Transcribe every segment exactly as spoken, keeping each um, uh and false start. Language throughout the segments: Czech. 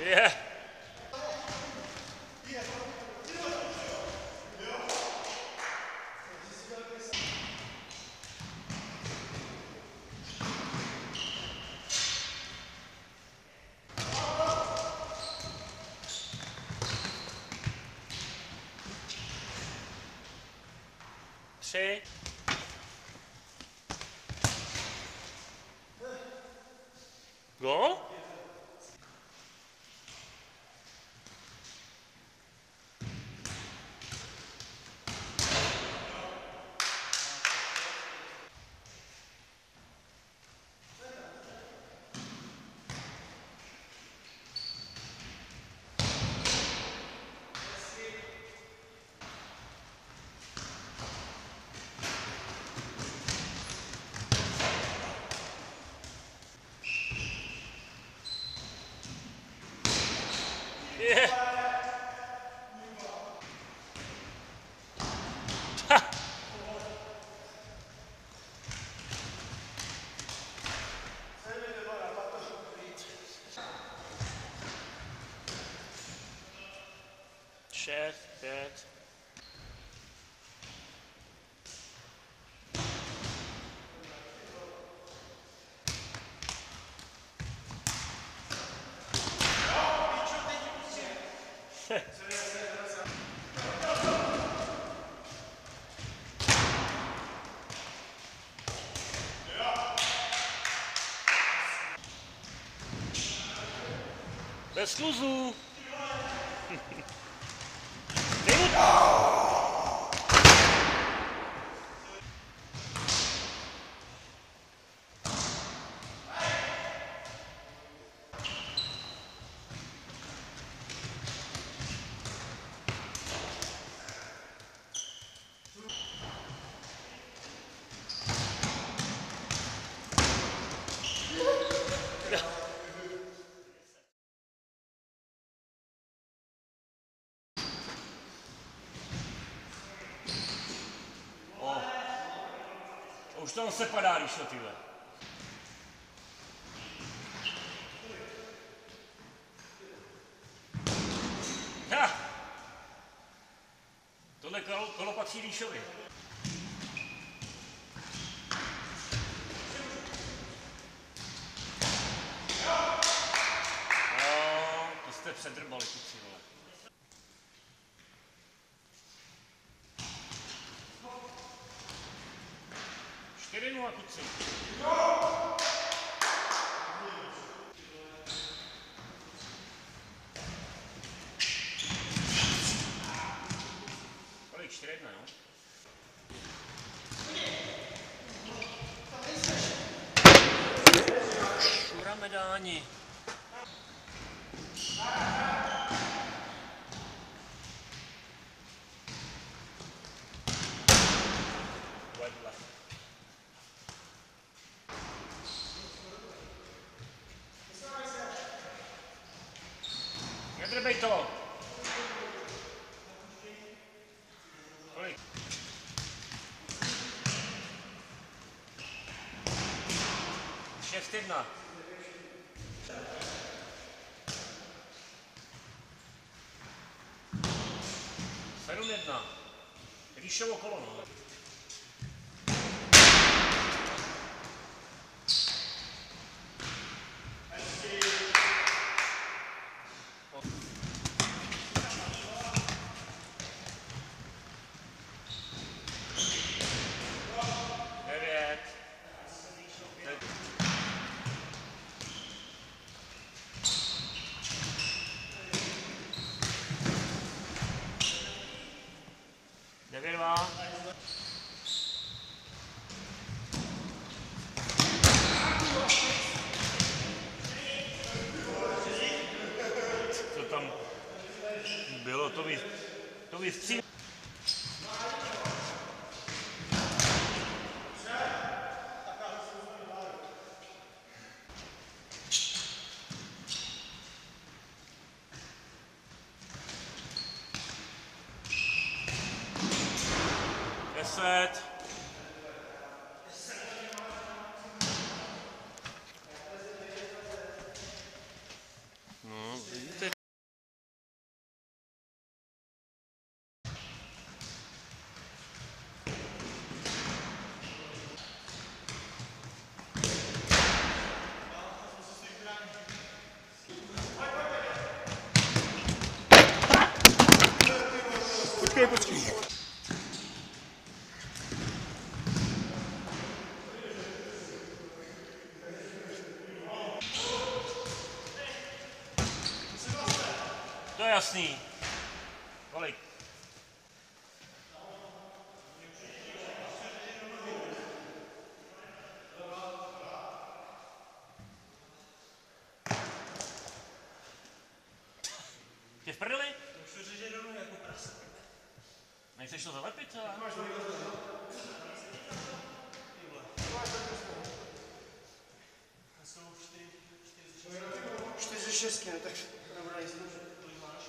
Je. Tři. Gól? Je. Šest, pět. Bez sluzů. Už tam se padá, když to tyhle. Ha! Tohle kolo, kolo patří Líšovi. No, to jste předrbali, kluci, vole. čtyři nula, kluci. Kolik? čtyři jedna, no? Šura Medáni. Vedle. Nedrbej to! Kolik? šest jedna. sedm jedna. Líšovo kolo, no. devět dva. Co tam bylo, to vy, to vystřílí. deset. No, vidíte. počkej, počkej. To je jasný. Kolik? Tě v prdeli? To už řeže rovnou jako prase. Nechceš to zalepit? Ale? Máš to vylezo. Jsou čtyři, čtyři, čtyři šestky, no tak dobrá jistotu. Kolik máš?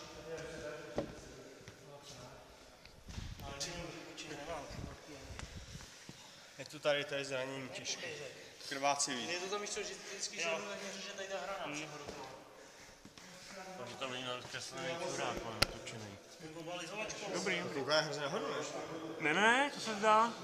Ale určitě nemám. Je to tady, to je zranění těžké. Krvácivý. Je to tam ještě vždycky ženu, tak mě řeže tady ta hra na všeho do toho. Takže tam není nakreslený čurák, ale natočený. Dobrý. Kouká je hrozně nahoru, ne? Ne, ne, to se zdá.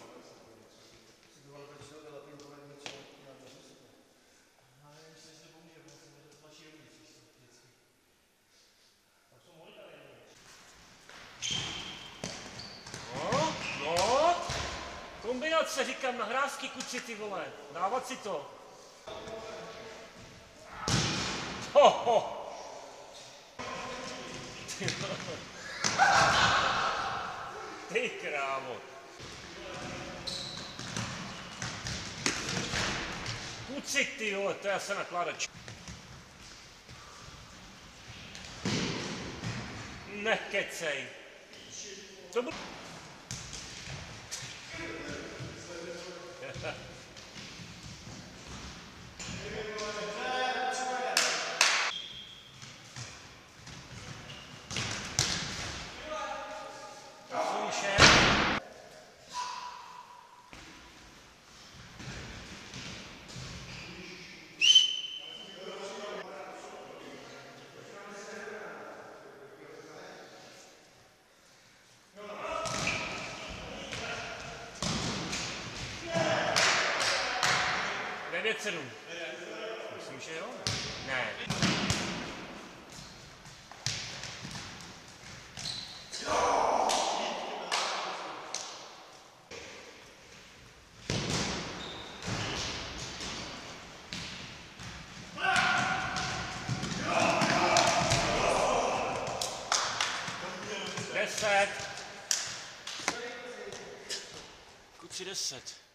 No, no. Kombinace, říkám, nahrávky kuci, ty vole. Dávat si to. Ho, ho. Ty krávo. Kuci, ty vole, to je asi nakladač. Nekecej. To byl... devět sedm. Myslím, že jo? Ne. Deset. Kuci deset.